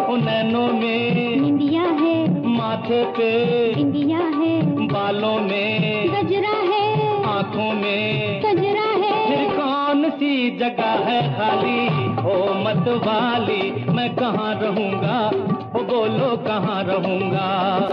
ओ नैनों में निंदिया है, माथे पे बिंदिया है, बालों में गजरा है, आंखों में गजरा है। फिर कौन सी जगह है खाली, ओ मत वाली मैं कहाँ रहूँगा, ओ बोलो कहाँ रहूँगा।